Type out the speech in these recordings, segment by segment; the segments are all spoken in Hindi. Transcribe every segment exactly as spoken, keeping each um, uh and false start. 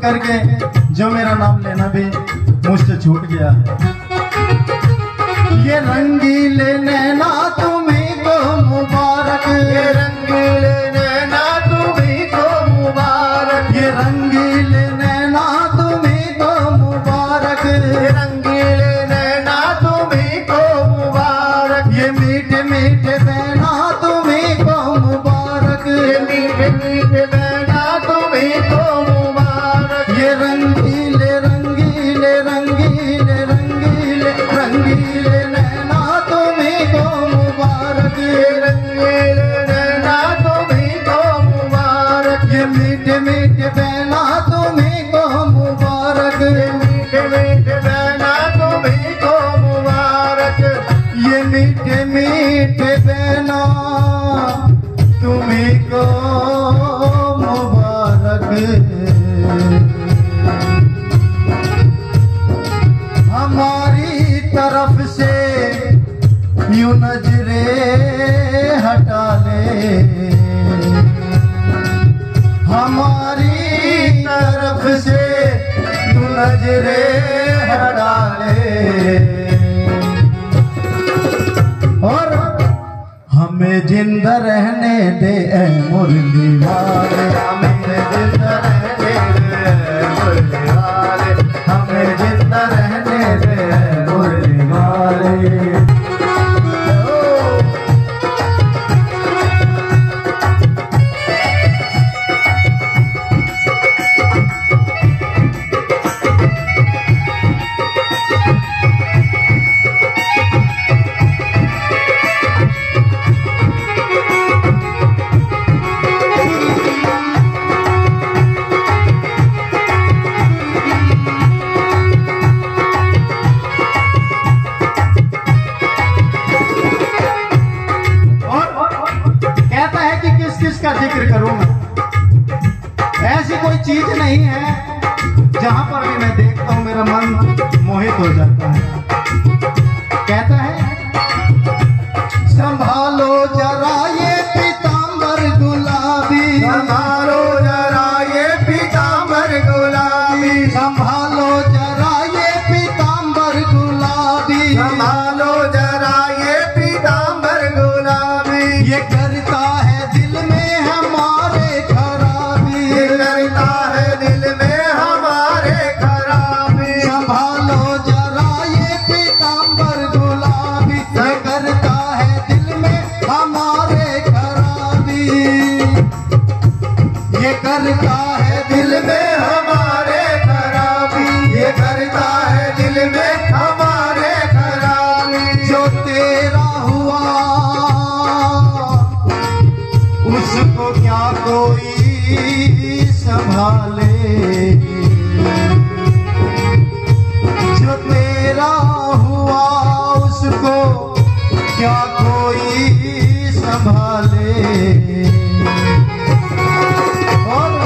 करके जो मेरा नाम लेना भी मुझसे छूट गया है। ये रंगीले नैना तुम्हीं को मुबारक, ये रंगीले नैना तुम्हीं को मुबारक, ये रंगीले नैना तुम्हीं को मुबारक, ये रंगीले नैना तुम्हीं को मुबारक, ये मीठे मीठे बहना तुम्हीं को मुबारक, ये मीठे मीठे बहना तुम्हीं को मुबारक, ये रंगीले रंगीले रंगीले रंगीले रंगीले नैना तुम्हीं को मुबारक, ये रंगीले नैना तुम्हीं को मुबारक, ये मीठे मीठे बहना तुम्हीं को मुबारक, ये मीठे मीठे बहना तुम्हीं को मुबारक, ये मीठे मीठे बहना तुम्हीं को मुबारक। हमारी तरफ से यूं नजरे हटा ले, हमारी तरफ से यूं नजरे हटा ले, और हमें जिंदा रहने दे ऐ मुरली वाले, हमें जिंदा रहने दे मुरली वाले, हमें जिंदा रहने दे ऐ मुरली वाले। का जिक्र करूंगा, ऐसी कोई चीज नहीं है जहां पर भी मैं देखता हूं मेरा मन मोहित हो जाता है। कहता है संभालो जरा ये पीतांबर गुलाबी, संभालो जरा ये पीतांबर गुलाबी, संभालो जरा ये पीतांबर गुलाबी, संभालो जरा ये पीतांबर गुलाबी, ये करता है दिल में हमारे खराबी, ये करता है दिल में हमारे खराबी, संभालो जरा ये पीतांबर गुलाबी, ये करता है दिल में हमारे खराबी, ये करता है दिल में हमारे खराबी, ये करता है दिल में हमारे खराबी, जो तेरा हुआ उसको क्या कोई संभाले, जो तेरा हुआ उसको क्या कोई संभाले, और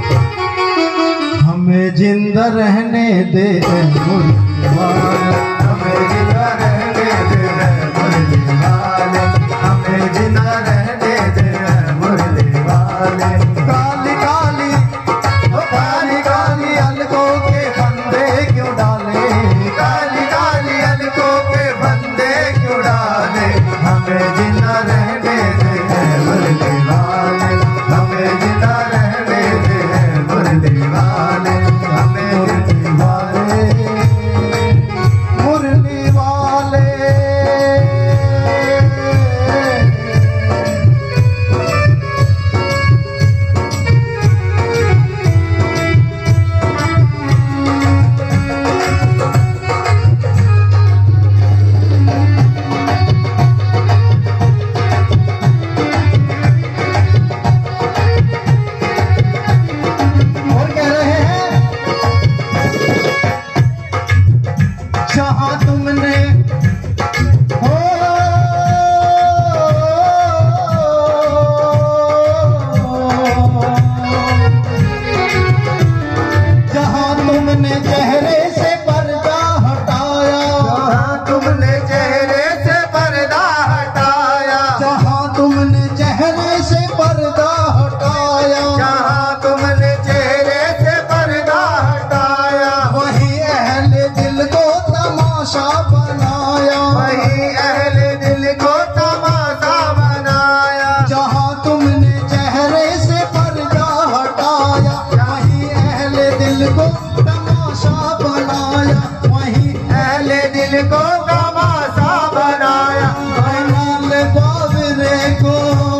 हमें जिंदा रहने दे मुर्गी वाले, हमें जिंदा रहने दे मुरली वाले, हमें जिंदा रहने दे मुरली वाले, काली काली ओ काली काली अलगों के फंदे क्यों डाले, काली काली अलकों के बंदे क्यों डाले, हमें जिंदा रहने दे मुरली वाले, हमें जिंदा रहने दे मुरली वाले, हमें मुरली वाले मुरली वाले। और कह रहे हैं जहां तुमने हो जहां तुमने चेहरे से पर्दा हटाया, जहाँ तुमने चेहरे से पर्दा हटाया, जहां तुमने चेहरे से पर्दा हटाया, जहाँ तुमने चेहरे से पर्दा इनको तमाशा बनाया, बना ले बाबरे को,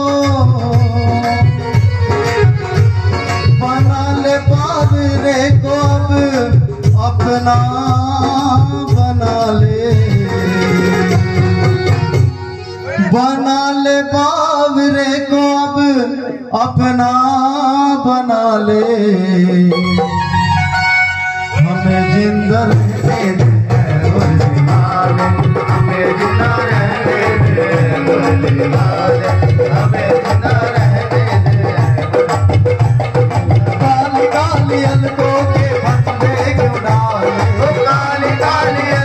बना ले बाबरे को अब अपना बना ले, बना ले बाबरे को अब अपना बना ले, हमें जिंदा रहने दे मुर्शिदाबाद, हमें जिंदा रहने दे मुर्शिदाबाद, हमें जिंदा रहने दे। काली काली अलकों के फंदे क्यों डाले, ओ काली काली